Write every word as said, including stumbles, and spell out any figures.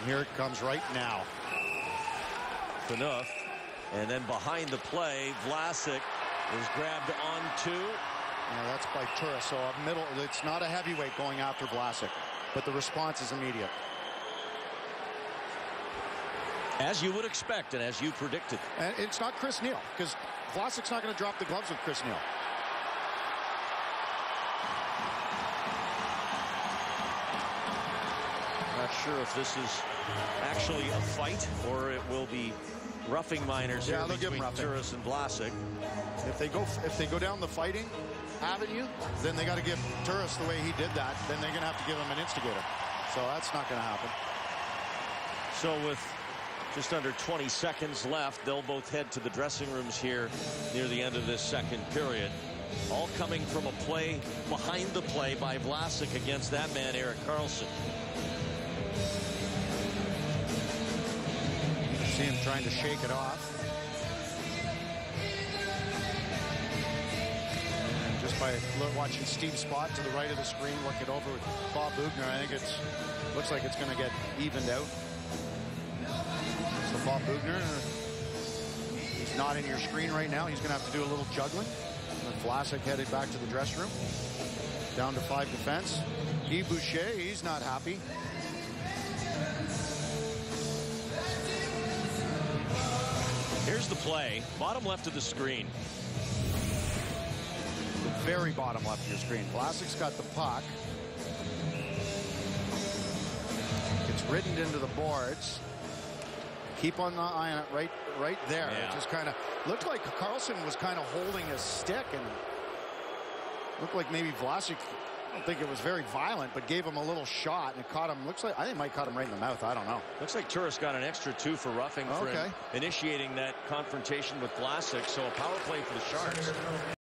And here it comes right now. Enough. And then behind the play, Vlasic is grabbed onto. Yeah, that's by Turris. So a middle, it's not a heavyweight going after Vlasic, but the response is immediate. As you would expect and as you predicted. And it's not Chris Neil, because Vlasic's not going to drop the gloves with Chris Neil. Not sure if this is actually a fight or it will be roughing minors yeah, here between Turris and Vlasic. If they go if they go down the fighting avenue, then they got to give Turris the way he did that. Then they're going to have to give him an instigator. So that's not going to happen. So with just under twenty seconds left, they'll both head to the dressing rooms here near the end of this second period. All coming from a play behind the play by Vlasic against that man, Erik Karlsson. You can see him trying to shake it off. And just by watching Steve Spott to the right of the screen, look it over with Bob Boughner, I think it's looks like it's going to get evened out. So Bob Boughner, he's not in your screen right now. He's going to have to do a little juggling. And Vlasic headed back to the dressing room. Down to five defense. Guy Boucher, he's not happy. Here's the play. Bottom left of the screen. The very bottom left of your screen. Vlasic's got the puck. It's ridden into the boards. Keep on the eye on it right, right there. Yeah. It just kind of looked like Karlsson was kind of holding a stick, and looked like maybe Vlasic, I don't think it was very violent, but gave him a little shot, and it caught him. Looks like I think it might caught him right in the mouth. I don't know. Looks like Turris got an extra two for roughing for okay. him initiating that confrontation with Vlasic. So a power play for the Sharks.